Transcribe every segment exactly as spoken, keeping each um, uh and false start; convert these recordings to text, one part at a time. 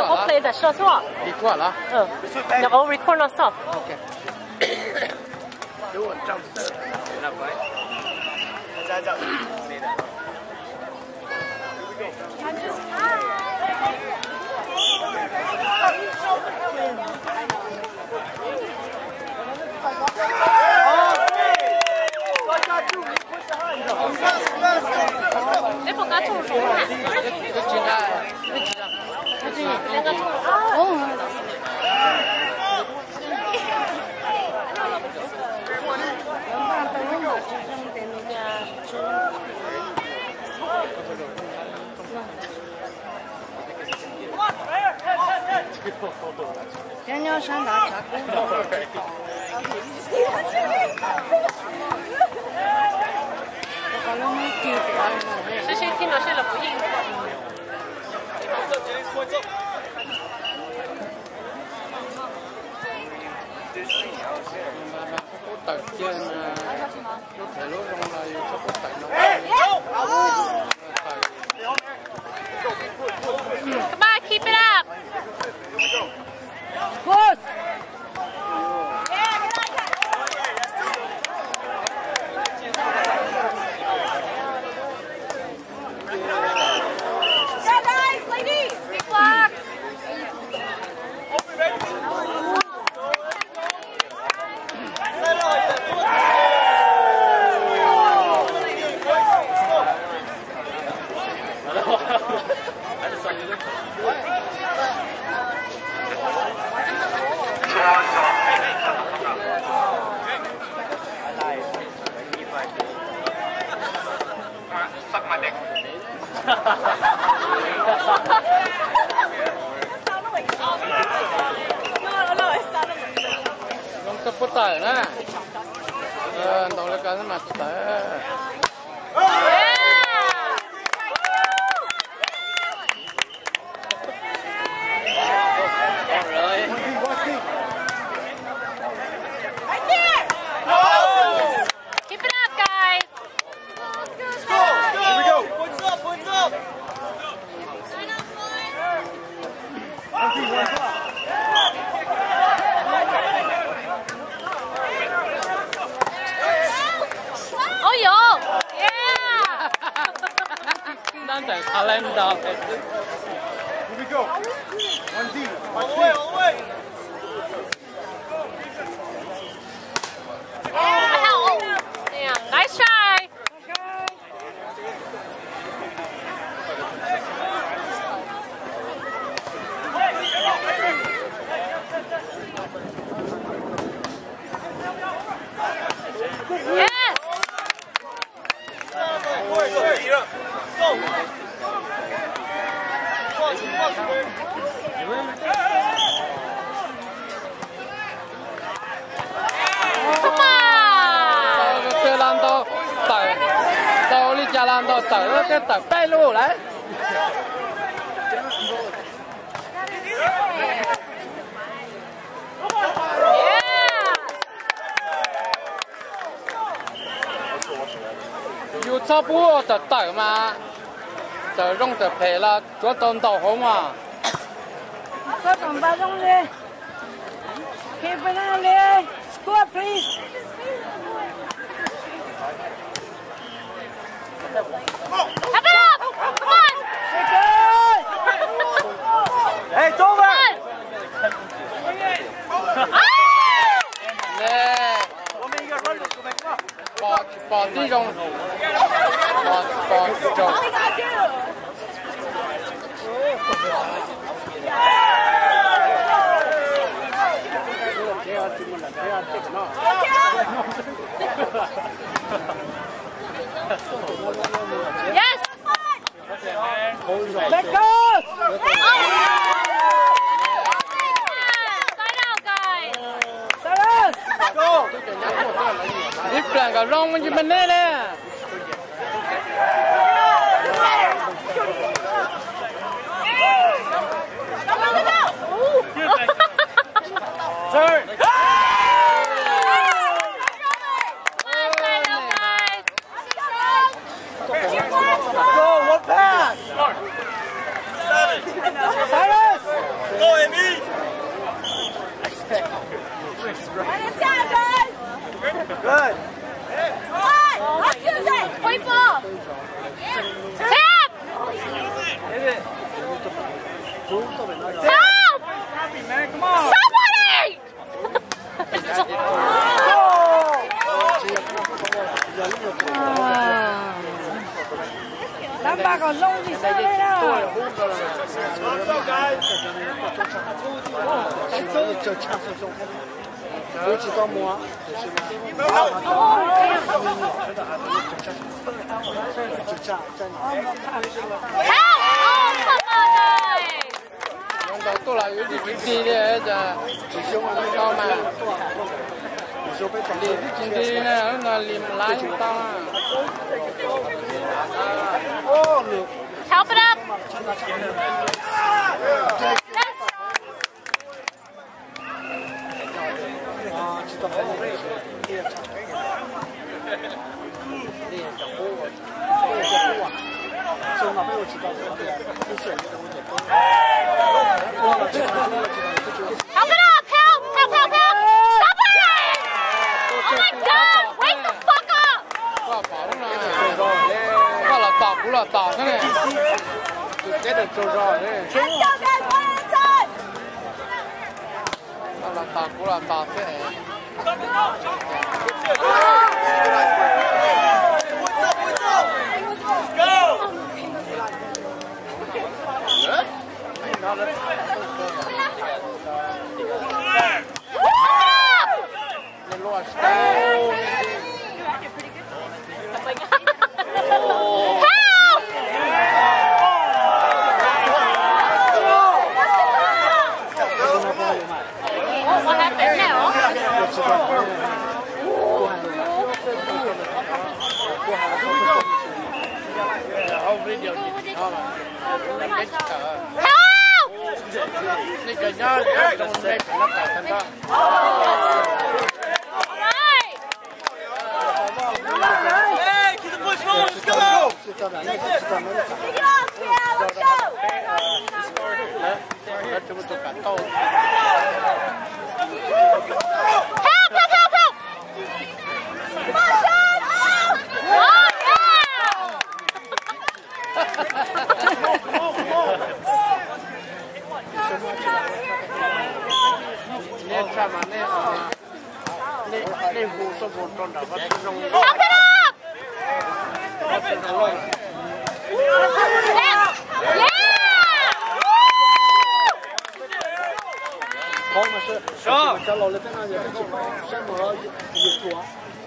我 play 的说错。 record 啦。 嗯，然后 record non stop。 OK。给我照色，那乖。再照。没的。你放假冲水啊？你进来，你进来，你进来，两个冲哦。 天鸟山大茶宫。 这些听到谁了不应？ 特件啊，都睇到用啦，要出個底咯。 Come on, keep it up. Good. Không có phút tờ nữa. Ờ, đâu là cái mặt tờ. Đang calendar. Here we go. One D. All the way, all the way. Oh, yeah, nice try. Yes. Cái lan to tờ, to đi cha lan to tờ cái tờ bay luôn đấy. Yêu cha bố tờ tờ mà, tờ rong tờ phê là chúa tôn tàu hổ mà. Có còn ba rong đi. Keep it on đi. Score please. Have it up! Come on! Hey, it's over! Nè, bỏ bỏ đi rong, bỏ bỏ rong. Yes! Let go! Side out, guys! Saras! Go! Ít lần cả rong mình chỉ mình nè nè. Turn! Go, one pass! Seven! Saras! À. Làm ba còn lông gì sao đây nào? 有几道摸，就这样，这样。 到多了有点低的，这就高嘛。离的近的呢，那离哪里大啊 Help it up. Help it up! Help! Help! Help! Help! Stop it! Oh my God! Wake the fuck up! 挂跑了呢，挂了打不了打上来，就给他走着嘞。挂了打不了打上来。 What happened now? Help! 那个伢伢从那边那打看到。 Hey, keep the push rolling, let's go! Help! Help! Help! Help! Oh Help it up! Yeah! Hả? Sao? Cho lò lên bên này để chụp xem nó nhiệt chùa.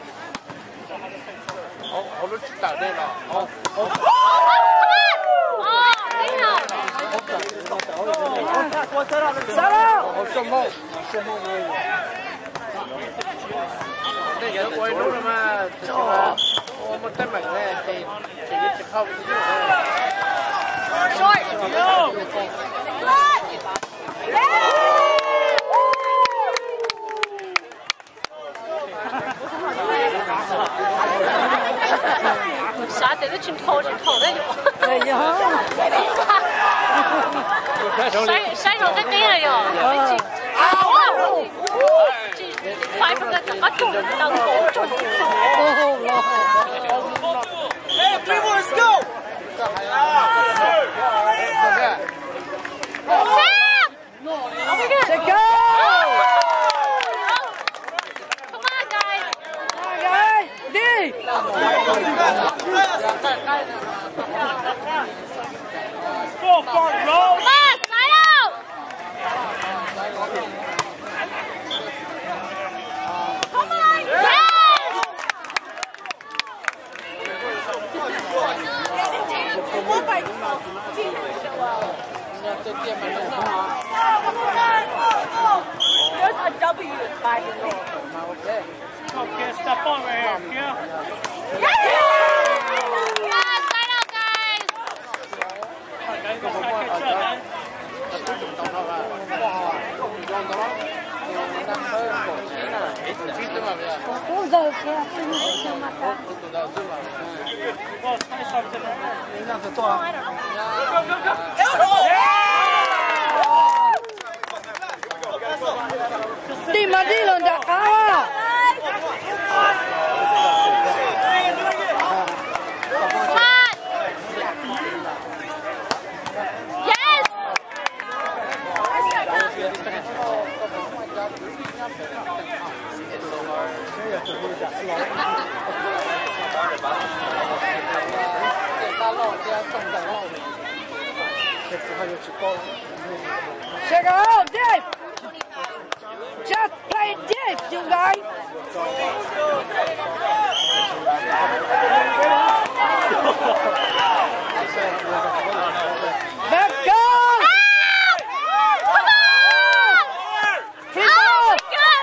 Họ họ nó đặt đây là. Họ. Oh, Sao đâu? Họ sông mông. Sông mông rồi. Đây giờ quay đúng rồi mà. Ô một tay mạnh này thì chỉ biết không. Sao để nó chìm thâu chìm thâu đấy Đây nhá. Sai sai rồi cái tí này rồi. Phải một cái bắt trùng đằng cổ trùng. Hey, three more, let's go! Let's go. Come on, guys. Come on, guys. Đi. Go, Bart, roll! Come on, slide out. Come on, yes. There's a W by the way. Okay, step on right here, yeah? Yes. Yes, slide out, guys. Guys, go try to catch up, man. Cũng giờ kia không được mà ta. Well, twenty-seven to nine. Đi mà đi lần đã cao à. Come on. Yes. Check out, deep. Just play deep, you guys. Back go. Come on! Keep Oh on. my God!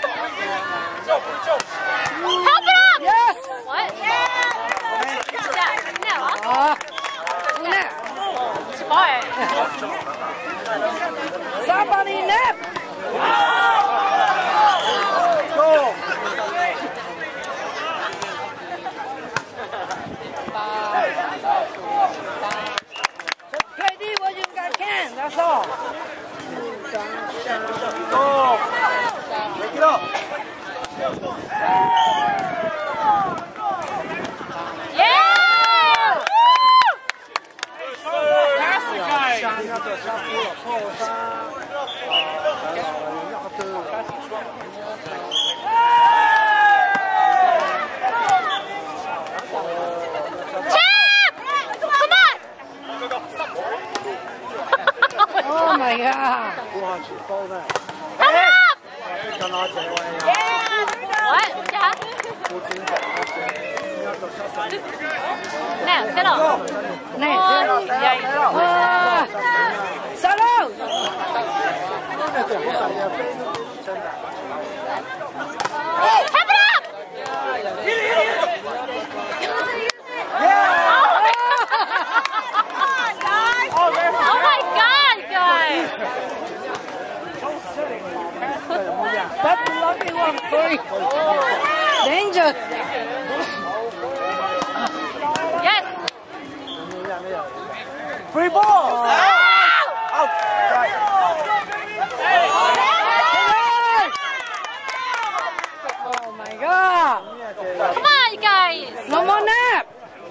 Help it up! Yes. What? Yeah, no. Ah, nap. Smart. Somebody nap. Go! Just play this what you guys can. That's all. Go! Break it up! Yeah! Chip! Come on! Oh my God. Come up! What? Yeah? No, fiddle. Nap. One. Yeah. Ah. Solo. Have it up! Oh my God, guys! That's a lucky one, Corey. Danger. Yes! Free ball! Out! Oh my God. Come on, you guys! No more nap.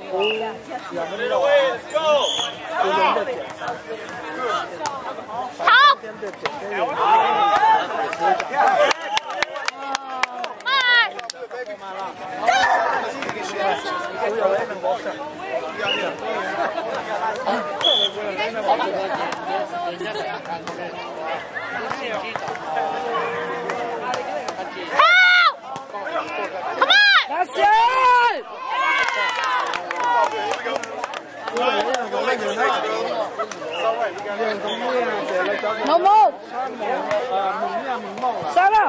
Help! Come on! Help! Come on! That's it. No more. Solo.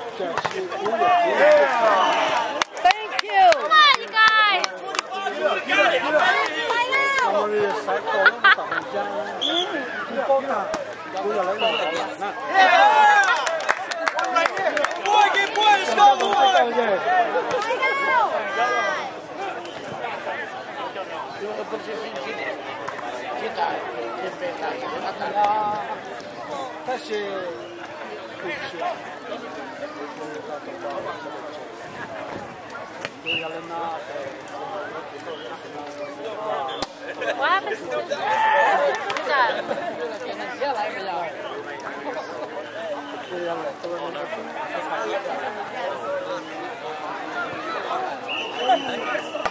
Thank you. Come on, you guys! Boy, get boy, let's go, boy! What happens to this? What's that?